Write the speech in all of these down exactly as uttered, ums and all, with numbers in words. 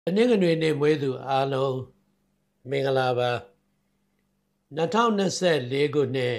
တနင်္ဂနွေနေ့မွေးသူအားလုံးမင်္ဂလာပါ၂၀၂၄ခုနှစ်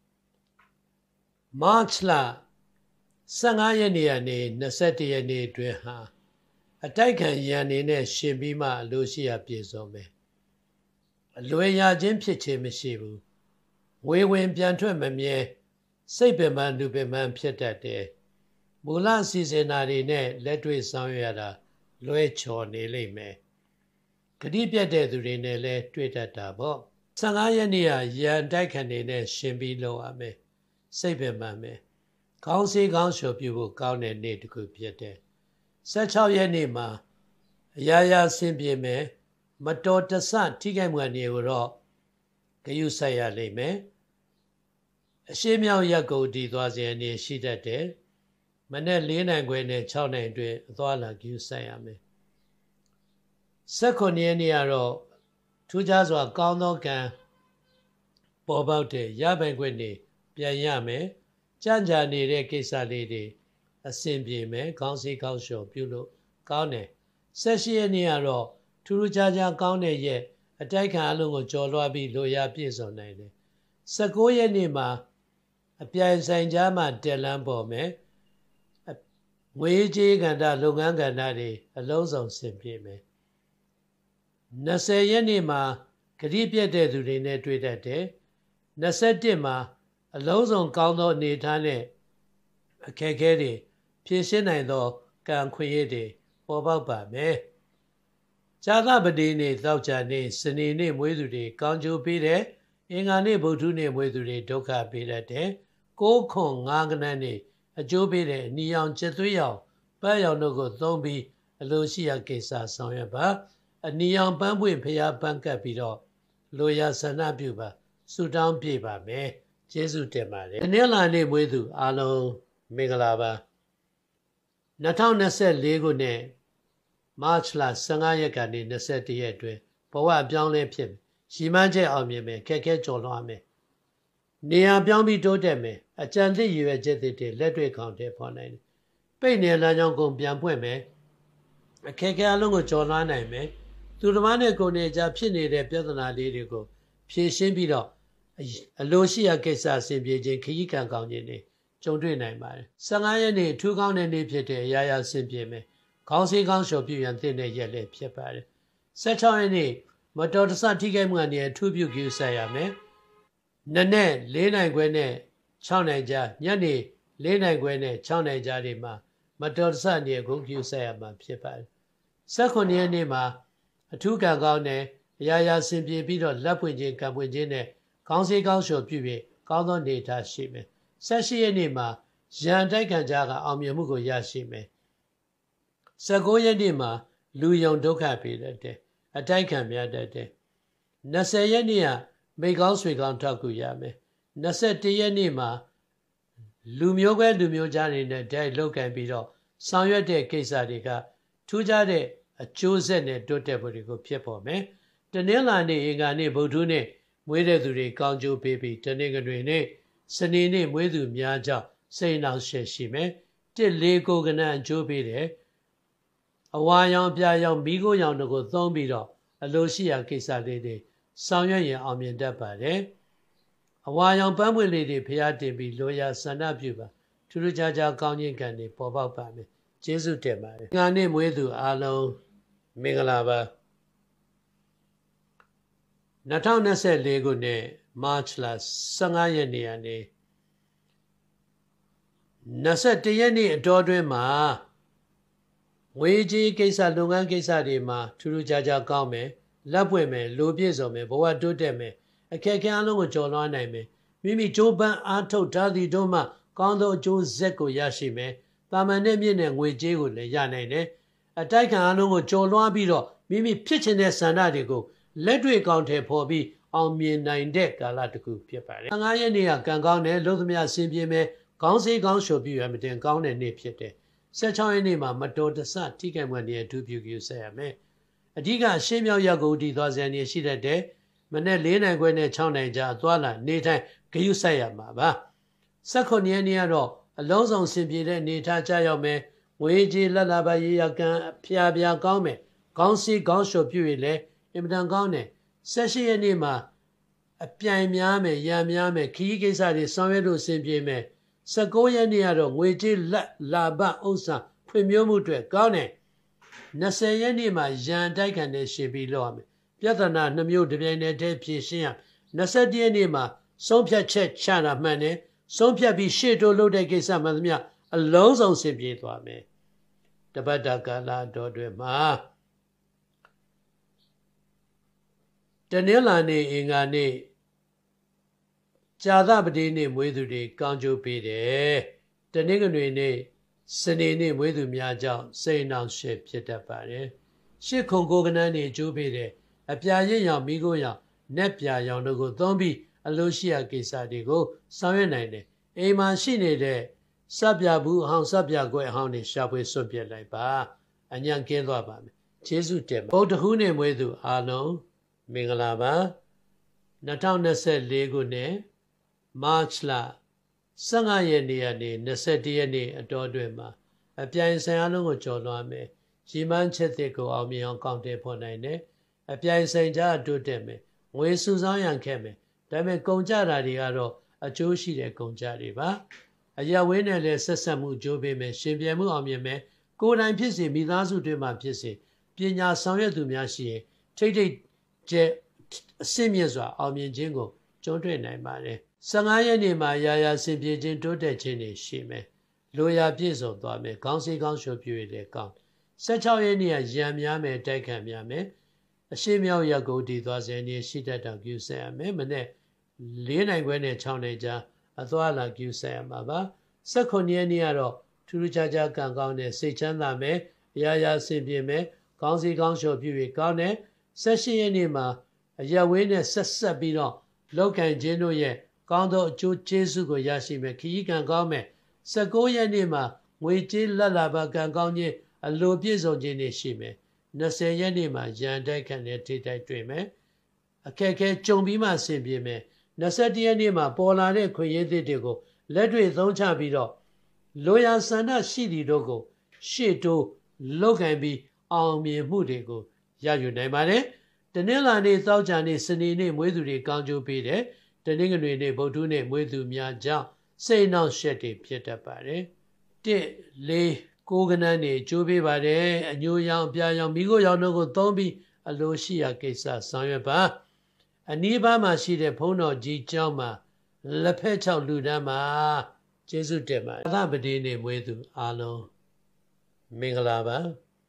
မတ်လ၁၅ရက်နေ့ကနေ၂၁ရက်နေ့အတွင်းဟာအတိုက်ခံရန်နေနဲ့ရှင်ပြီးမှအလိုရှိရာပြည့်စုံမယ်အလွယ်ရခြင်းဖြစ်ခြင်းမရှိဘူးငွေဝင်ပြန်ထွက်မမြဲစိတ်ပင်ပန်းလူပင်ပန်းဖြစ်တတ်တယ်မူလစီစဉ်တာတွေနဲ့လက်တွေ့ဆောင်ရွက်ရတာလွဲချော်နေလိမ့်မယ်ဂတိပြတ်တဲ့သူတွေနဲ့လည်းတွေ့တတ်တာပေါ့၁၅ရက်နေ့ကရန်တိုက်ခံနေနဲ့ရှင်ပြီးလောက်ရမယ်စိတ်ပင်ပန်းမယ်ခေါင်းစည်းခေါင်းလျှော်ပြုဖို့ကောင်းတဲ့နေ့တစ်ခုဖြစ်တယ်၁၆ရက်နေ့မှာအရာရာဆင်ပြေမယ်မတော်တဆထိခိုက်မှုအနေကိုတော့ဂရုစိုက်ရလိမ့်မယ်အရှိမြောက်ရက်ကိုတည်သွားစေအနေရှိတတ်တယ်မနေ့၄နိုင်ခွဲနဲ့၆နိုင်အတွင်းအသွားလာဂရုစိုက်ရမယ်၁၉ရက်နေ့ကတော့ထူးခြားစွာကောင်းသောကံပေါ်ပေါက်တဲ့ရပိုင်ခွင့်နေပြန်ရမယ်ကြံ့ကြာနေတဲ့ကိစ္စလေးတွေအဆင်ပြေမယ်ခေါင်းစည်းခေါင်းလျှော်ပြုလို့ကောင်းတယ်၁၈ရက်နေ့ကတော့ထူးထူးခြားခြားကောင်းတဲ့ရက်အတိုက်ခံအလုံးကိုကြော်လွှားပြီးလိုရာပြည့်စုံနိုင်တယ်၁၉ရက်နေ့မှာအပြိုင်ဆိုင်ကြားမှာတက်လန်းပေါ်မယ်ငွေကြေးကဏ္ဍလုပ်ငန်းကဏ္ဍတွေအလုံးစုံဆင်ပြေမယ်၂၀ရက်နေ့မှာဂတိပြတ်တဲ့သူတွေနဲ့တွေ့တတ်တယ်၂၁မှာအလုံးစုံကောင်းသောအနေအထားနဲ့အခက်အခဲတွေဖြေရှင်းနိုင်သောကံခွင့်ရတွေပေါ်ပေါက်ပါမယ်ဇာသပတိနေ့သောကြာနေ့စနေနေ့မွေးသူတွေကောင်းကျိုးပေးတယ်အင်္ဂါနေ့ဗုဒ္ဓနေ့မွေးသူတွေဒုက္ခပေးတတ်တယ်ကိုးခွန်ငါးကဏ္ဍနေ့အကျိုးပေးတဲ့အနီရောင်ကျက်သွေးရောင်ပန်းရောင်တို့ကိုသုံးပြီးအလိုရှိရာကိစ္စဆောင်ရွက်ပါအနီရောင်ပန်းပွင့်ဖျားပန်းကပ်ပြီးတော့လိုရာဆန္ဒပြုပါဆုတောင်းပြပါမယ်ကျေးဇူးတင်ပါတယ်တနင်္လာနေ့မွေးသူအားလုံးမင်္ဂလာပါ၂၀၂၄ခုနှစ်မတ်လ၁၅ရက်ကနေ၂၁ရက်အတွင်းဘဝအပြောင်းလဲဖြစ်မယ်ရီမန်းချက်အောင်မြင်မယ်ခက်ခဲကြော်လွှားမယ်နေရာပြောင်းပြီးတိုးတက်မယ်အကြံသစ်ရည်ရွယ်ချက်တွေလက်တွေ့ကောင်းတဲ့ဖော်နိုင်တယ်ပိတ်နေလမ်းကြောင်းကိုပြန်ဖွင့်မယ်အခက်အခဲအလုံးကိုကြော်လွှားနိုင်မယ်သူတစ်ပါးနဲ့ကိုယ်နဲ့ကြားဖြစ်နေတဲ့ပြဿနာလေးတွေကိုဖြေရှင်းပြီးတော့အလိုရှိရာကိစ္စအဆင်ပြေခြင်းခရီးကံကောင်းခြင်းတွေကြုံတွေ့နိုင်ပါတယ်၁၅ရက်နေ့ထူးကောင်းတဲ့နေ့ဖြစ်တဲ့အရာရာအဆင်ပြေမယ်ခေါင်းစည်းခေါင်းလျှော်ပြုရန်သင့်တဲ့ရက်လည်းဖြစ်ပါတယ်၁၆ရက်နေ့မတော်တဆထိခိုက်မှုအနေနဲ့ထူးပြုဂရုစိုက်ရမယ်နနေ့၄နိုင်ခွဲနဲ့၆နိုင်ကြားညနေ၄နိုင်ခွဲနဲ့၆နိုင်ကြားတွေမှာမတော်တဆအနေနဲ့ဂုဏ်ပြုစိုက်ရမှာဖြစ်ပါတယ်၁၉ရက်နေ့မှာအထူးကံကောင်းတဲ့အရာရာဆင်ပြေပြီးတော့လက်ပွင့်ခြင်းကံပွင့်ခြင်းနဲ့ခေါင်းစည်းခေါင်းလျှော်ပြုပြီးကောင်းသောနေထားရှိမယ်၁၈ရက်နေ့မှာရန်တိုက်ခံကြားကအောင်မြင်မှုကိုရရှိမယ်၁၉ရက်နေ့မှာလူယုံဒုက္ခပေးတတ်တယ်အတိုက်ခံများတတ်တယ်၂၀ရက်နေ့ကမိကောင်းဆွေကောင်းထောက်ကူရမယ်၂၁ရက်နေ့မှာလူမျိုးကွဲလူမျိုးကြားတွေနဲ့တိုက်လောက်ကန်ပြီးတော့ဆောင်ရွက်တဲ့ကိစ္စတွေကထူးခြားတဲ့အကျိုးဆက်နဲ့တိုးတက်မှုတွေကိုဖြစ်ပေါ်မယ်တနင်္လာနေ့အင်္ဂါနေ့ဗုဒ္ဓနေ့မွေးတဲ့သူတွေကောင်းကျိုးပေးပြီးတနင်္ဂနွေနေ့စနေနေ့မွေးသူများကြောင့်စိတ်နှောင့်ယှက်ရှိမယ်တစ်လေးကိုကနန်အကျိုးပေးတယ်အဝါရောင်ပြာရောင်မိခိုးရောင်တို့ကိုသုံးပြီးတော့အလိုရှိရာကိစ္စလေးတွေဆောင်ရွက်ရင်အောင်မြင်တတ်ပါတယ်အဝါရောင်ပန်းပွင့်လေးတွေဖျားတင်ပြီးလိုရာဆန္ဒပြုပါထူးထူးခြားခြားကောင်းခြင်းကံတွေပေါ်ပေါက်ပါမယ်ကျေးဇူးတင်ပါတယ်ငါနေ့မွေးသူအားလုံးမင်္ဂလာပါ၂၀၂၄ခုနှစ်မတ်လ၁၅ရက်နေ့ကနေ၂၁ရက်နေ့အတော်တွင်းမှာငွေကြေးကိစ္စလုပ်ငန်းကိစ္စတွေမှာထူးထူးခြားခြားကောင်းမယ်လက်ပွင့်မယ်လိုပြည့်စုံမယ်ဘဝတိုးတက်မယ်အခက်အခဲအလုံးကိုကျော်လွှားနိုင်မယ်မိမိကြိုးပမ်းအားထုတ်ထားသည့်တို့မှကောင်းသောအကျိုးဆက်ကိုရရှိမယ်တာမန်နဲ့မြင့်တဲ့ငွေကြေးကိုလည်းရနိုင်တယ်အတိုက်ခံအလုံးကိုကျော်လွှားပြီးတော့မိမိဖြစ်ချင်တဲ့ဆန္ဒတွေကိုလက်တွေ့ကောင်းထည်ဖော်ပြီးအောင်မြင်နိုင်တဲ့ကာလတစ်ခုဖြစ်ပါတယ်၁၅ရက်နေ့ကကံကောင်းတယ်လို့သမျှဆင်ပြေမယ်ခေါင်းစည်းခေါင်းလျှော်ပြုရမတင်ကောင်းတဲ့နေ့ဖြစ်တယ်၁၆ရက်နေ့မှာမတော်တဆထိခိုက်မှုတွေအထူးပြုပြုဆက်ရမယ်အဓိကအရှင်းမြောက်ရက်ကိုတည်သွားစံနေရှိတတ်တယ်မနေ့၄နိုင်ခွဲနဲ့၆နိုင်ကြားသွားလာနေတိုင်းဂရုစိုက်ရမှာပါ၁၉ရက်နေ့ကတော့အလုံးစုံဆင်ပြေတဲ့နေထားကြရောက်မယ်ငွေကြေးလက်လာပါရေးရကံဖျားဖျားကောင်းမယ်ကောင်းစီကောင်းလျှော်ပြု၍လည်းအင်မတန်ကောင်းတယ်ဆက်ရှိရက်နေ့မှာအပြိုင်များမယ်ရံများမယ်ခီးကိစ္စတွေဆောင်ရွက်လို့အဆင်ပြေမယ်၁၉ရက်နေ့ကတော့ငွေကြေးလက်လာဘဥစ္စာဖွံ့ဖြိုးမှုအတွက်ကောင်းတယ်၂၀ရက်နေ့မှာရန်တိုက်ခံတဲ့ရှင်ပြီးလောက်ရမယ်ပြဿနာနှမျိုးတစ်ပြိုင်တည်းတည်းဖြေရှင်းရ၂၁ရက်နေ့မှာဆုံးဖြတ်ချက်ချတာမှန်တယ်ဆုံးဖြတ်ပြီးရှေ့တိုးလုပ်တဲ့ကိစ္စမှန်သမျှအလုံးစုံဆင်ပြေသွားမယ်တပတ်တာကာလတော်တွေမှာတနင်္လာနေ့အင်္ဂါနေ့ကြာသပတေးနေ့မွေးသူတွေကောင်းကျိုးပေးတယ်တနင်္ဂနွေနေ့စနေနေ့မွေးသူများကြောင့်စိတ်နှောင့်ယှက်ဖြစ်တတ်ပါတယ်ရှစ်ခုကိုကနန်းနေကျိုးပေးတယ်အပြာရင့်ရောင်မိခိုးရောင်နက်ပြာရောင်တို့ကိုသုံးပြီးအလိုရှိရာကိစ္စတွေကိုဆောင်ရွက်နိုင်တယ်အိမ်မှာရှိနေတဲ့စပ်ပြဘူးအဟောင်းစပ်ပြကွယ်အဟောင်းတွေရှာဖွေစွန့်ပစ်လိုက်ပါအညံကင်းသွားပါမယ်ကျေးဇူးတင်ပါဗုဒ္ဓဟူးနေ့မွေးသူအားလုံးမင်္ဂလာပါ၂၀၂၄ခုနှစ်မတ်လ၁၅ရက်နေ့ကနေ၂၁ရက်နေ့အတော်အတွင်းမှာအပြိုင်ဆိုင်အားလုံးကိုကျော်လွှားမယ်ရည်မှန်းချက်တွေကိုအောင်မြင်အောင်ကောင်းတယ်ဖော်နိုင်တယ်အပြိုင်ဆိုင်ကြတိုးတက်မယ်ငွေစုဆောင်းရန်ခဲ့မယ်ဒါပေမဲ့ကုန်ကြတာတွေကတော့အကျိုးရှိတဲ့ကုန်ကြတွေပါအရဝင်းနဲ့လည်းဆက်ဆက်မှုကြိုးပေးမယ်ရှင်ပြမှုအောင်မြင်မယ်ကိုယ်တိုင်ဖြစ်စေမိသားစုတွေမှာဖြစ်စေပညာဆောင်ရွက်သူများရှိရင်ထိတ်ထိတ်ကျက်အစစ်မြစ်စွာအောင်မြင်ခြင်းကိုကြုံတွေ့နိုင်ပါတယ်၁၅ရက်နေ့မှာရာရာဆင်ပြေခြင်းတိုးတက်ခြင်းတွေရှိမယ်လိုရာပြည့်စုံသွားမယ်ခေါင်းစည်းကောင်းလျှော်ပြည့်ရတဲ့ကောင်း၁၆ရက်နေ့ကရံများမယ်တိုက်ခံများမယ်အရှိမြောက်ရက်ကိုတည်သွားစေနေရှိတတ်တောင်ကျူဆက်ရမယ်မနေ့၄နိုင်ခွဲနဲ့၆နိုင်ကြားအသွားလာကျူဆက်ရမှာပါ၁၉ရက်နေ့ကတော့ထူးထူးခြားခြားကံကောင်းတဲ့စိတ်ချမ်းသာမယ်အရာရာဆင်ပြေမယ်ခေါင်းစည်းကောင်းလျှော်ပြည့်ရကောင်းတဲ့၁၈ရက်နေ့မှာအရဝင်းနဲ့ဆက်ဆက်ပြီးတော့လောက်ကန်ခြင်းတို့ရဲ့ကောင်းသောအကျိုးကျေးဇူးကိုရရှိမယ်ခရီးကံကောင်းမယ်၁၉ရက်နေ့မှာငွေကြေးလက်လာပါကံကောင်းခြင်းအလိုပြည့်စုံခြင်းတွေရှိမယ်၂၀ရက်နေ့မှာရန်တိုက်ခံတဲ့ထိတိုက်တွေ့မယ်အခက်အခဲကြုံပြီးမှဆင်ပြေမယ်၂၁ရက်နေ့မှာပေါ်လာတဲ့ခွင့်ရည်တွေကိုလက်တွေ့သုံးချပြီးတော့လိုရာဆန္ဒရှိသည်တို့ကိုရှေ့တိုးလောက်ကန်ပြီးအောင်မြင်မှုတွေကိုရယူနိုင်ပါတယ်တနင်္လာနေ့သောကြာနေ့စနေနေ့မွေးသူတွေကောင်းကျိုးပေးတယ်တနင်္ဂနွေနေ့ဗုဒ္ဓနေ့မွေးသူများကြောင့်စိတ်နှောင့်ယှက်တွေဖြစ်တတ်ပါတယ်တစ်လေးကိုကနန်းနေကျိုးပေးပါတယ်အညိုရောင်အပြာရောင်မိခိုးရောင်တို့ကိုသုံးပြီးအလိုရှိရာကိစ္စဆောင်ရွက်ပါအနီးပါးမှာရှိတဲ့ဘုန်းတော်ကြီးကျောင်းမှာလက်ဖက်ချောက်လူတန်းမှာကျေးဇူးတင်ပါတယ်သာပတိနေ့မွေးသူအားလုံးမင်္ဂလာပါ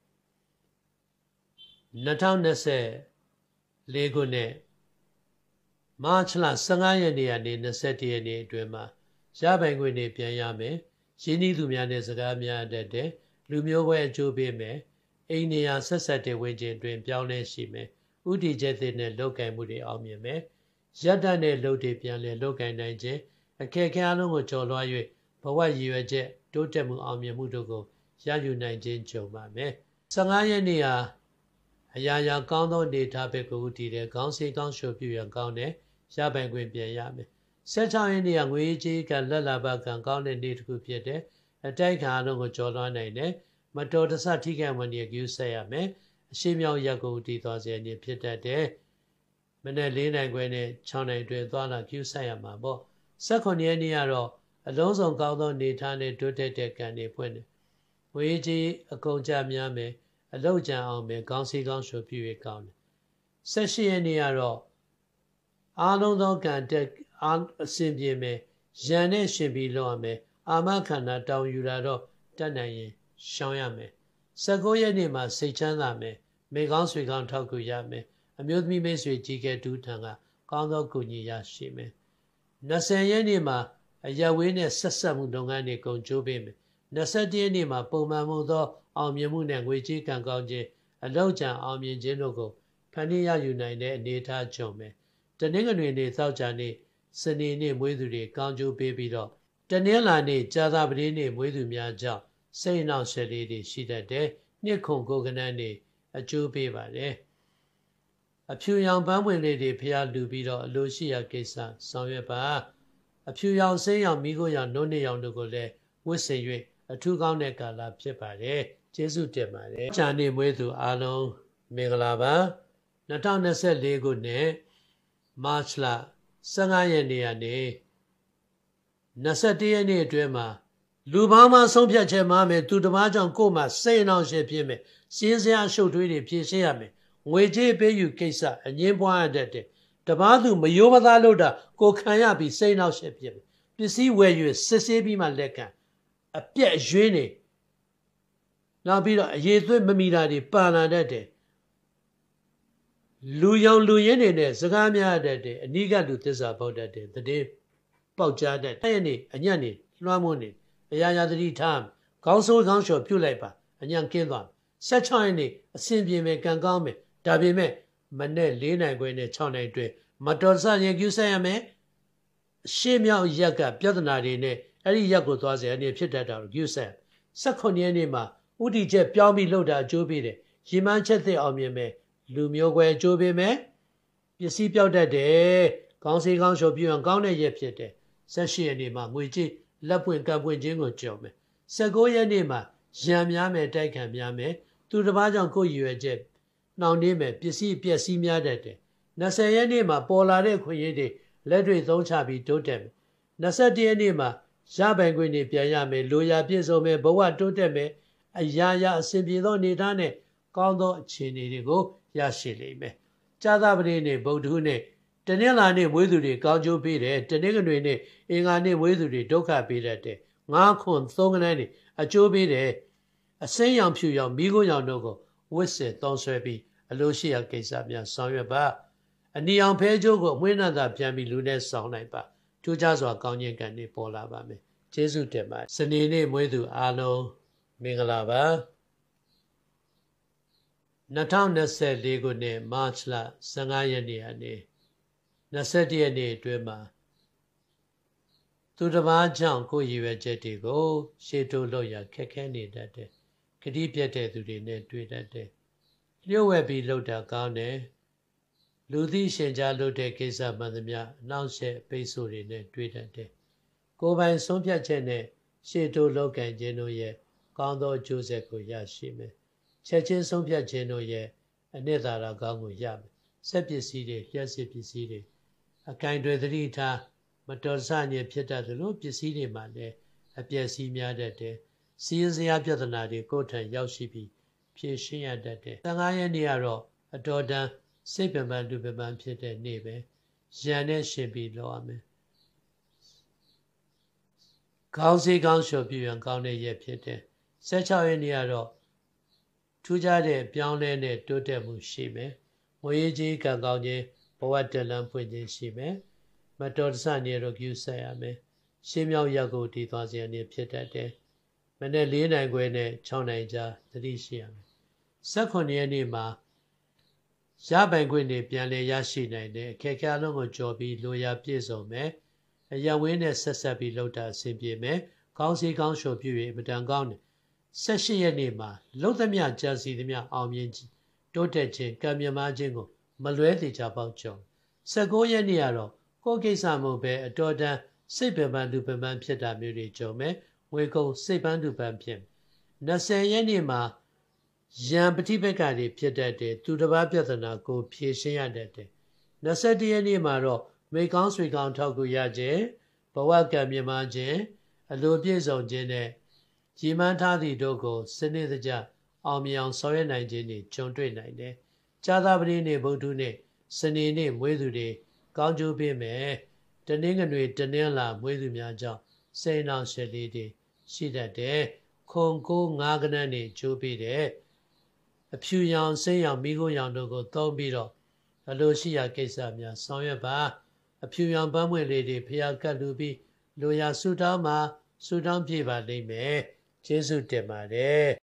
၂၀၂၄ခုနှစ်မတ်လ၁၅ရက်နေ့ကနေ၂၁ရက်နေ့အတွင်းမှာရပိုင်ခွင့်တွေပြန်ရမယ်ရင်းနှီးသူများနဲ့စကားများတတ်တဲ့လူမျိုးဘွဲအကျိုးပေးမယ်အိမ်နေရာဆက်ဆက်တဲ့ဝင်ခြင်းအတွင်းပြောင်းလဲရှိမယ်ဥတီချက်တွေနဲ့လောက်ကင်မှုတွေအောင်မြင်မယ်ရတ္တနဲ့လှုပ်တွေပြန်လဲလောက်ကင်နိုင်ခြင်းအခက်အခဲအလုံးကိုကျော်လွှား၍ဘဝရည်ရွယ်ချက်တိုးတက်မှုအောင်မြင်မှုတို့ကိုရယူနိုင်ခြင်းကြုံပါမယ်၁၅ရက်နေ့ဟာအရာရာကောင်းသောနေထားဘက်ကိုတည်တဲ့ခေါင်းစည်းကောင်းလျှော်ပြရန်ကောင်းတဲ့ရပိုင်ခွင့်ပြန်ရမယ်၁၆ရက်နေ့ကငွေကြေးကလက်လာပါကံကောင်းတဲ့နေ့တစ်ခုဖြစ်တဲ့အတိုက်ခံအလုံးကိုကျော်လွှားနိုင်တယ်မတော်တဆထိခိုက်ဝင်ရကူးဆက်ရမယ်အရှိမြောက်ရက်ကိုတည်သွားစေနေဖြစ်တတ်တယ်မနေ့၄နိုင်ခွဲနဲ့၆နိုင်တွင်သွားလာကူးဆက်ရမှာပေါ့၁၉ရက်နေ့ကတော့အလုံးစုံကောင်းသောနေထားနဲ့တိုးတက်တဲ့ကံတွေဖွင့်တယ်ငွေကြေးအကုန်ကြများမယ်အလောက်ကြံအောင်မယ်ခေါင်းစည်းကောင်းလျှော်ပြည့်ကောင်းတယ်၁၈ရက်နေ့ကတော့အားလုံးသောကံတက်အားအစဉ်ပြေမယ်ရန်နဲ့ရှင်ပြီးလောက်ရမယ်အာမခန္ဓာတောင်းယူလာတော့တတ်နိုင်ရင်ရှောင်ရမယ်၁၉ရက်နေ့မှာစိတ်ချမ်းသာမယ်မိကောင်းဆွေကောင်းထောက်ကူရမယ်အမျိုးသမီးမိတ်ဆွေကြီးကဲဒူးထံကကောင်းသောကုညီရရှိမယ်၂၀ရက်နေ့မှာအရဝေးနဲ့ဆက်ဆက်မှုလုပ်ငန်းတွေကုန်ကျိုးပေးမယ်၂၁ရက်နေ့မှာပုံမှန်မှုသောအောင်မြင်မှုနဲ့ငွေကြေးကံကောင်းခြင်းအလောက်ကြံအောင်မြင်ခြင်းတို့ကိုဖန်တီးရယူနိုင်တဲ့အနေအထားကြုံမယ်တနင်္ဂနွေနေ့သောကြာနေ့စနေနေ့မွေးသူတွေကောင်းကျိုးပေးပြီးတော့တနင်္လာနေ့ကြာသပတေးနေ့မွေးသူများကြောင့်စိတ်နှောင့်ယှက်လေးတွေရှိတတ်တယ်နှစ်ခုကိုကနန်းနေအကျိုးပေးပါတယ်အဖြူရောင်ပန်းပွင့်လေးတွေဖျားလူပြီးတော့အလိုရှိရာကိစ္စဆောင်ရွက်ပါအဖြူရောင်စိမ်းရောင်မိခိုးရောင်နှုတ်နှစ်ရောင်တို့ကိုလည်းဝတ်ဆင်၍အထူးကောင်းတဲ့ကာလဖြစ်ပါတယ်ကျေးဇူးတင်ပါတယ်။ကြာနေမွေးသူအားလုံးမင်္ဂလာပါ၂၀၂၄ခုနှစ်မတ်လ၁၅ရက်နေ့ကနေ၂၁ရက်နေ့အတွင်းမှာလူပေါင်းမှဆုံးဖြတ်ချက်မှာမယ်သူတစ်ပါးကြောင့်ကိုယ်မှာစိတ်အနှောင့်အယှက်ဖြစ်မယ်စီးစရာရှုပ်ထွေးတွေဖြည့်ရှင်းရမယ်ငွေကြေးပေးယူကိစ္စအငင်းပွားရတတ်တယ်တပားသူမယိုးမသားလို့တာကိုခံရပြီးစိတ်နှောင့်ယှက်ဖြစ်မယ်ပစ္စည်းဝယ်ယူစစ်ဆေးပြီးမှလက်ခံအပြက်ရွေးနေနောက်ပြီးတော့အရေးသွေးမမီတာတွေပန်လာတတ်တယ်လူရောင်လူရင်းတွေနဲ့စကားများတတ်တယ်အနိကလူသစ္စာပေါက်တတ်တယ်တည်ပေါက်ကြားတတ်တဲ့နေ့အညံ့နေလွှမ်းမိုးနေအရာရာသတိထားခေါင်းဆိုးခေါင်းလျှော်ပြုတ်လိုက်ပါအညံ့ကင်းသွား၁၆ရက်နေ့အစဉ်ပြေမယ်ကံကောင်းမယ်ဒါပေမဲ့မနေ့၄နိုင်ခွဲနဲ့၆နိုင်တွင်မတော်ဆရင်ကျူးဆက်ရမယ်ရှေ့မြောက်ရက်ကပြဿနာတွေနဲ့အဲ့ဒီရက်ကိုသွားစေအနေဖြစ်တတ်တာကိုကျူးဆက်၁၈ရက်နေ့မှာဥတီချက်ပြောင်းပြီးလှုပ်တာအကျိုးပေးတယ်ရီမန်းချက်သစ်အောင်မြင်မယ်လူမျိုးကွယ်အကျိုးပေးမယ်ပစ္စည်းပြောက်တတ်တယ်ခေါင်းစီခေါင်းလျှော်ပြုအောင်ကောင်းတဲ့ရက်ဖြစ်တယ်၁၈ရက်နေ့မှာငွေကြေးလက်ပွင့်ကပ်ပွင့်ခြင်းကိုကြော်မယ်၁၉ရက်နေ့မှာရံများမယ်တိုက်ခံများမယ်သူတစ်ပါးကြောင့်ကိုယ်ရွယ်ချက်နှောင့်နှေးမယ်ပစ္စည်းပျက်စီးများတတ်တယ်၂၀ရက်နေ့မှာပေါ်လာတဲ့ခွင့်ရည်တွေလက်တွေသုံးချပြီးတိုးတက်မယ်၂၁ရက်နေ့မှာရပိုင်ခွင့်တွေပြန်ရမယ်လိုရာပြည့်စုံမယ်ဘဝတိုးတက်မယ်အရာရာအစဉ်ပြေသောအနေထားနဲ့ကောင်းသောအခြေအနေတွေကိုရရှိလိမ့်မယ်ကြာသပတေးနေ့ဗုဒ္ဓဟူးနေ့တနင်္လာနေ့မွေးသူတွေကောင်းကျိုးပေးတယ်တနင်္ဂနွေနေ့အင်္ဂါနေ့မွေးသူတွေဒုက္ခပေးတတ်တယ်ငါးခွန်သုံးကနန်းတွေအကျိုးပေးတယ်အစိမ်းရောင်ဖြူရောင်မိခိုးရောင်တို့ကိုဝစ်စစ်သုံးဆွဲပြီးအလိုရှိရာကိစ္စများဆောင်ရွက်ပါအနီအောင်ဖဲကျိုးကိုအမွှေးနှံသာပြန်ပြီးလူနဲ့ဆောင်နိုင်ပါထူးခြားစွာကောင်းခြင်းကံတွေပေါ်လာပါမယ်ကျေးဇူးတင်ပါတယ်စနေနေ့မွေးသူအားလုံးမင်္ဂလာပါ၂၀၂၄ခုနှစ်မတ်လ၁၅ရက်နေ့ကနေ၂၁ရက်နေ့အတွင်းမှာသူတစ်ပါးကြောင့်ကိုယ်ရည်ရွယ်ချက်တွေကိုရှေ့တိုးလို့ရခက်ခဲနေတတ်တယ်။ဂတိပြတ်တဲ့သူတွေနဲ့တွေ့တတ်တယ်။လျှို့ဝှက်ပြီးလှုပ်တာကောင်းတယ်။လူသိရှင်ကြားလှုပ်တဲ့ကိစ္စမှန်သမျှအနောက်ရှက်ပိတ်ဆို့တွေနဲ့တွေ့တတ်တယ်။ကိုယ်ပိုင်ဆုံးဖြတ်ချက်နဲ့ရှေ့တိုးလုပ်ကံခြင်းတို့ရဲ့ကောင်းသောအကျိုးဆက်ကိုရရှိမယ်။ချက်ချင်းဆုံးဖြတ်ခြင်းတို့ရဲ့အနှစ်သာရကောင်းကိုရမယ်။စက်ပစ္စည်းတွေလျှက်စစ်ပစ္စည်းတွေအကင်တွေသတိထားမတော်ဆညင်ဖြစ်တတ်သလိုပစ္စည်းတွေမှာလည်းအပျက်စီးများတတ်တယ်။စီးရင်စရာပြဿနာတွေကိုယ်ထံရောက်ရှိပြီးဖြေရှင်းရတတ်တယ်။၁၅ရက်နေ့ကတော့အတော်တန်စိတ်ပင်ပန်းလူပင်ပန်းဖြစ်တဲ့နေ့ပဲ။ရန်နဲ့ရှင်ပြီးလောက်ရမယ်။ခေါင်းစည်းခေါင်းလျှော်ပြရန်ကောင်းတဲ့ရက်ဖြစ်တယ်။၁၆ရက်နေ့ကတော့ထူးခြားတဲ့ပြောင်းလဲတဲ့တိုးတက်မှုရှိမယ်။ငွေကြေးကံကောင်းခြင်းဘဝတလန်းဖွင့်ခြင်းရှိမယ်။မတော်တဆနေတော့ကျူးဆက်ရမယ်။ရှေးမြောက်ရက်ကိုတည်သွားစေအနေဖြစ်တတ်တယ်။မနေ့၄နိုင်ခွဲနဲ့၆နိုင်ကြားသတိရှိရမယ်။၁၈ရက်နေ့မှာရပိုင်ခွင့်တွေပြန်လည်ရရှိနိုင်တယ်အခက်အခဲလုံးကိုကြော်ပြီးလိုရာပြည့်စုံမယ်။အရဝင်းနဲ့ဆက်ဆက်ပြီးလှုပ်တာအဆင်ပြေမယ်။ကောင်းစီကောင်းလျှော်ပြ၍အမတန်ကောင်းတယ်။၁၈ရက်နေ့မှာလှုပ်သမျှကြာစီသမျှအောင်မြင်ခြင်းတိုးတက်ခြင်းကံမြမခြင်းကိုမလွဲသေးချပေါက်ကြုံ၁၉ရက်နေ့ကတော့ကိုယ်ကိစ္စမဟုတ်ပဲအတော်တန်စိတ်ပင်ပန်းလူပင်ပန်းဖြစ်တာမျိုးတွေကြုံမယ်ငွေကုန်စိတ်ပန်းလူပန်းဖြစ်၂၀ရက်နေ့မှာရန်ပဋိပက္ခတွေဖြစ်တတ်တယ်သူတစ်ပါးပြဿနာကိုဖြေရှင်းရတတ်တယ်၂၁ရက်နေ့မှာတော့မိကောင်းဆွေကောင်းထောက်ကူရခြင်းဘဝကံမြမခြင်းအလိုပြည့်စုံခြင်းနဲ့ရည်မှန်းထားသည့်တို့ကိုစနစ်တကျအောင်မြင်အောင်ဆောင်ရွက်နိုင်ခြင်းတွေကြုံတွေ့နိုင်တယ်ကြာသပတေးနေ့ဗုဒ္ဓနေ့စနေနေ့မွေးသူတွေကောင်းကျိုးပေးမယ်တနင်္ဂနွေတနင်္လာမွေးသူများကြောင့်စိတ်နှောင့်ယှက်လေးတွေရှိတတ်တယ်ခွန်ကိုငါးကနန်းတွေကျိုးပေးတယ်အဖြူရောင်စိမ်းရောင်မိခိုးရောင်တို့ကိုသုံးပြီးတော့အလိုရှိရာကိစ္စများဆောင်ရွက်ပါအဖြူရောင်ပန်းမွေလေးတွေဖျားကတ်လူပြီးလိုရာဆူတောင်းမှာဆူတောင်းပြပါလိမ့်မယ်ကျေးဇူးတင်ပါတယ်